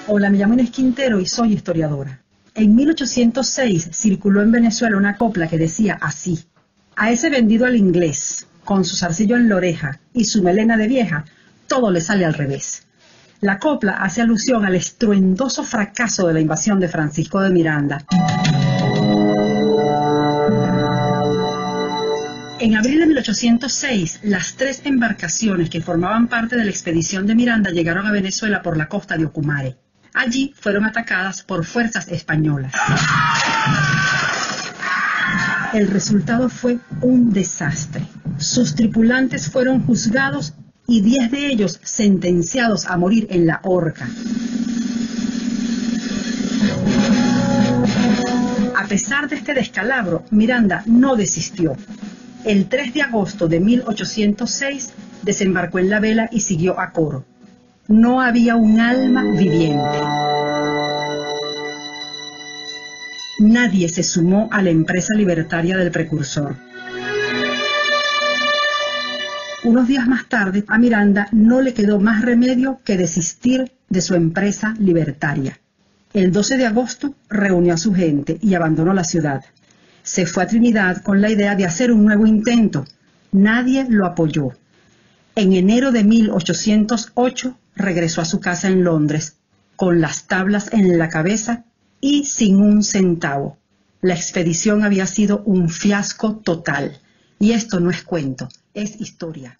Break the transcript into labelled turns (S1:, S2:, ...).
S1: Hola, me llamo Inés Quintero y soy historiadora. En 1806 circuló en Venezuela una copla que decía así: a ese vendido al inglés, con su zarcillo en la oreja y su melena de vieja, todo le sale al revés. La copla hace alusión al estruendoso fracaso de la invasión de Francisco de Miranda. En abril de 1806, las 3 embarcaciones que formaban parte de la expedición de Miranda llegaron a Venezuela por la costa de Ocumare. Allí fueron atacadas por fuerzas españolas. El resultado fue un desastre. Sus tripulantes fueron juzgados y 10 de ellos sentenciados a morir en la horca. A pesar de este descalabro, Miranda no desistió. El 3 de agosto de 1806 desembarcó en la vela y siguió a Coro. No había un alma viviente. Nadie se sumó a la empresa libertaria del precursor. Unos días más tarde, a Miranda no le quedó más remedio que desistir de su empresa libertaria. El 12 de agosto reunió a su gente y abandonó la ciudad. Se fue a Trinidad con la idea de hacer un nuevo intento. Nadie lo apoyó. En enero de 1808 regresó a su casa en Londres, con las tablas en la cabeza y sin un centavo. La expedición había sido un fiasco total. Y esto no es cuento, es historia.